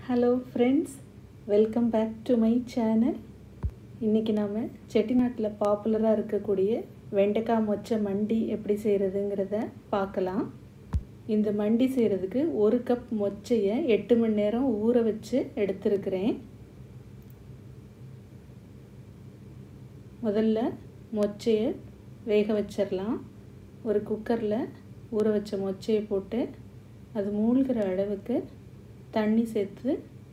Hello friends, welcome back to my channel. இன்றைக்கி நாம் செட்டிநாட்டில் பாப்புலராக இருக்கக்கூடிய வெண்டைக்காய் மொச்சை மண்டி எப்படி செய்கிறதுங்கிறத பார்க்கலாம். இந்த மண்டி செய்கிறதுக்கு 1 கப் மொச்சையை 8 மணி நேரம் ஊற வச்சு எடுத்துருக்கிறேன். முதல்ல மொச்சையை வேக வச்சிடலாம். ஒரு குக்கரில் ஊற வச்ச மொச்சையை போட்டு அது மூழ்கிற அளவுக்கு தண்ணி சேர்த்து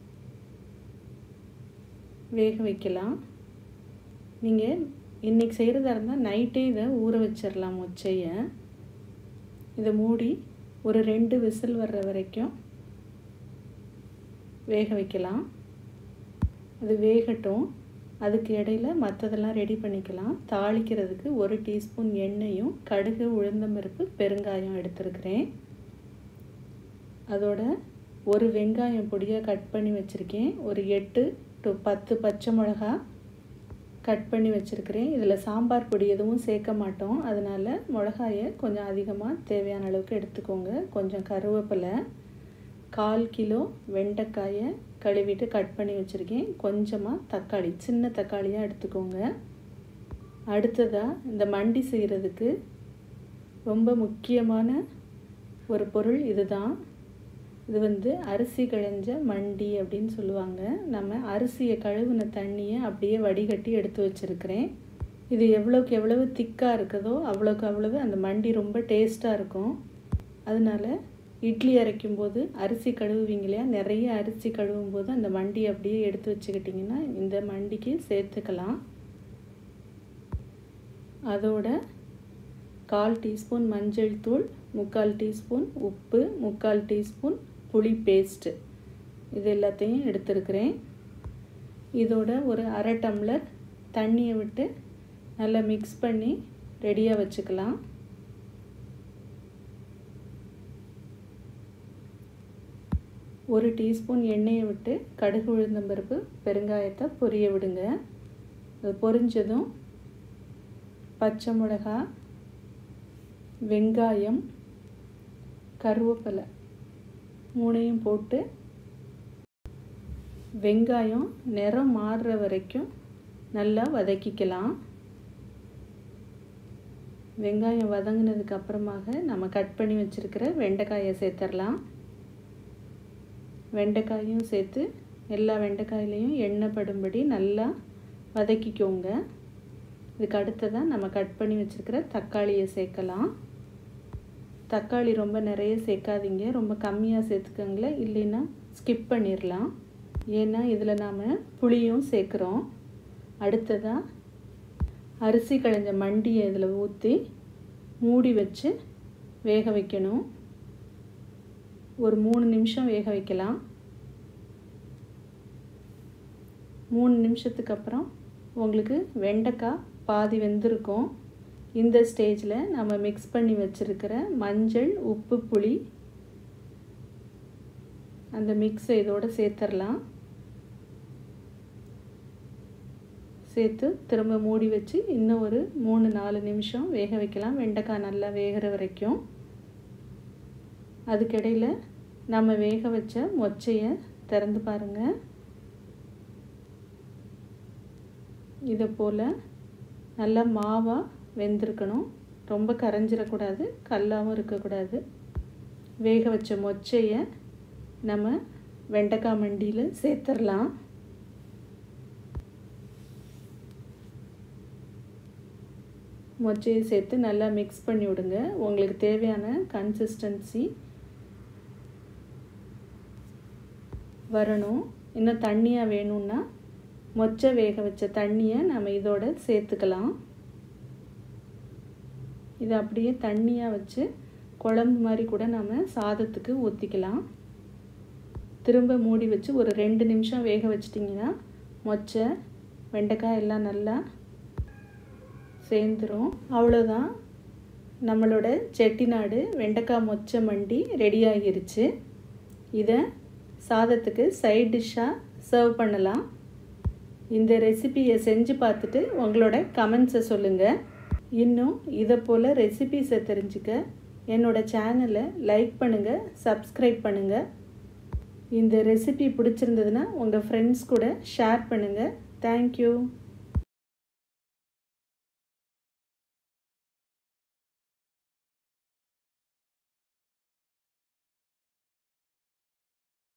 வேக வைக்கலாம். நீங்கள் இன்றைக்கி செய்கிறதா இருந்தால் நைட்டே இதை ஊற வச்சிடலாம். மொச்சையை இதை மூடி ஒரு 2 விசில் வர்ற வரைக்கும் வேக வைக்கலாம். அது வேகட்டும். அதுக்கு இடையில் மற்றதெல்லாம் ரெடி பண்ணிக்கலாம். தாளிக்கிறதுக்கு 1 டீஸ்பூன் எண்ணெயும் கடுகு, உளுந்தம்பருப்பு, பெருங்காயம் எடுத்துருக்கிறேன். அதோட ஒரு வெங்காயம் பொடியாக கட் பண்ணி வச்சுருக்கேன். ஒரு 8 to 10 பச்சை மிளகா கட் பண்ணி வச்சுருக்கிறேன். இதில் சாம்பார் பொடி எதுவும் சேர்க்க மாட்டோம், அதனால் மிளகாயை கொஞ்சம் அதிகமாக தேவையான அளவுக்கு எடுத்துக்கோங்க. கொஞ்சம் கருவேப்பிலை, 1/4 கிலோ வெண்டைக்காயை கழுவிட்டு கட் பண்ணி வச்சுருக்கேன். கொஞ்சமாக தக்காளி, சின்ன தக்காளியாக எடுத்துக்கோங்க. அடுத்ததாக இந்த மண்டி செய்கிறதுக்கு ரொம்ப முக்கியமான ஒரு பொருள் இதுதான். இது அரிசி களைஞ்ச மண்டி அப்படின்னு சொல்லுவாங்க. நம்ம அரிசியை கழுவின தண்ணியை அப்படியே வடிகட்டி எடுத்து வச்சுருக்கிறேன். இது எவ்வளோக்கு எவ்வளவு திக்காக இருக்குதோ அவ்வளோக்கு அவ்வளவு அந்த மண்டி ரொம்ப டேஸ்ட்டாக இருக்கும். அதனால் இட்லி அரைக்கும் போது அரிசி கழுவுவீங்க இல்லையா, நிறைய அரிசி கழுவும் போது அந்த மண்டி அப்படியே எடுத்து வச்சுக்கிட்டிங்கன்னா இந்த மண்டிக்கு சேர்த்துக்கலாம். அதோட 1/4 டீஸ்பூன் மஞ்சள் தூள், 3/4 டீஸ்பூன் உப்பு, 3/4 டீஸ்பூன் புளி பேஸ்ட்டு, இது எல்லாத்தையும் எடுத்துருக்கிறேன். இதோட ஒரு 1/2 டம்ளர் தண்ணியை விட்டு நல்லா மிக்ஸ் பண்ணி ரெடியாக வச்சுக்கலாம். ஒரு டீஸ்பூன் எண்ணெயை விட்டு கடுகு, உளுந்தம்பருப்பு, பெருங்காயத்தை பொரிய விடுங்க. அது பொரிஞ்சதும் பச்சை மிளகா, வெங்காயம், கருவேப்பிலை 3ஐயும் போட்டு வெங்காயம் நிறம் மாறுற வரைக்கும் நல்லா வதக்கிக்கலாம். வெங்காயம் வதங்கினதுக்கு அப்புறமாக நம்ம கட் பண்ணி வச்சுருக்கிற வெண்டைக்காயை சேர்த்துடலாம். வெண்டைக்காயும் சேர்த்து எல்லா வெண்டைக்காயிலையும் எண்ணெய் படும்படி நல்லா வதக்கிக்கோங்க. இதுக்கு அடுத்ததாக நம்ம கட் பண்ணி வச்சுருக்கிற தக்காளியை சேர்க்கலாம். தக்காளி ரொம்ப நிறைய சேர்க்காதீங்க, ரொம்ப கம்மியாக சேர்த்துக்கோங்களேன், இல்லைன்னா ஸ்கிப் பண்ணிடலாம். ஏன்னா இதில் நாம் புளியும் சேர்க்குறோம். அடுத்ததாக அரிசி களைஞ்ச மண்டியை இதில் ஊற்றி மூடி வச்சு வேக வைக்கணும். ஒரு 3 நிமிஷம் வேக வைக்கலாம். 3 நிமிஷத்துக்கு அப்புறம் உங்களுக்கு வெண்டைக்காய் பாதி வெந்திருக்கும். இந்த ஸ்டேஜில் நம்ம மிக்ஸ் பண்ணி வச்சுருக்கிற மஞ்சள், உப்பு, புளி அந்த மிக்ஸை இதோடு சேர்த்துடலாம். சேர்த்து திரும்ப மூடி வச்சு இன்னும் ஒரு 3-4 நிமிஷம் வேக வைக்கலாம், வெண்டைக்காய் நல்லா வேகிற வரைக்கும். அதுக்கிடையில் நம்ம வேக வச்ச மொச்சையை திறந்து பாருங்கள். இதை போல் நல்லா மாவாக வெந்திருக்கணும், ரொம்ப கரைஞ்சிடக்கூடாது, கல்லாகவும் இருக்கக்கூடாது. வேக வச்ச மொச்சையை நம்ம வெண்டைக்காய் மண்டியில் சேர்த்துடலாம். மொச்சையை சேர்த்து நல்லா மிக்ஸ் பண்ணி விடுங்க. உங்களுக்கு தேவையான கன்சிஸ்டன்சி வரணும். இன்னும் தண்ணியாக வேணும்னா மொச்சை வேக வச்ச தண்ணியை நம்ம இதோட சேர்த்துக்கலாம். இதை அப்படியே தண்ணியாக வச்சு குழம்பு மாதிரி கூட நம்ம சாதத்துக்கு ஊற்றிக்கலாம். திரும்ப மூடி வச்சு ஒரு 2 நிமிஷம் வேக வச்சிட்டிங்கன்னா மொச்சை, வெண்டைக்காய் எல்லாம் நல்லா சேர்ந்துடும். அவ்வளோதான், நம்மளோட செட்டிநாடு வெண்டைக்காய் மொச்சை மண்டி ரெடி ஆகிருச்சு. இதை சாதத்துக்கு சைட் டிஷ்ஷாக சர்வ் பண்ணலாம். இந்த ரெசிபியை செஞ்சு பார்த்துட்டு உங்களோட கமெண்ட்ஸை சொல்லுங்கள். இன்னும் இதை போல் ரெசிபீஸை தெரிஞ்சுக்க என்னோடய சேனலை லைக் பண்ணுங்கள், சப்ஸ்கிரைப் பண்ணுங்கள். இந்த ரெசிபி பிடிச்சிருந்ததுன்னா உங்கள் ஃப்ரெண்ட்ஸ் கூட ஷேர் பண்ணுங்கள். தேங்க்யூ.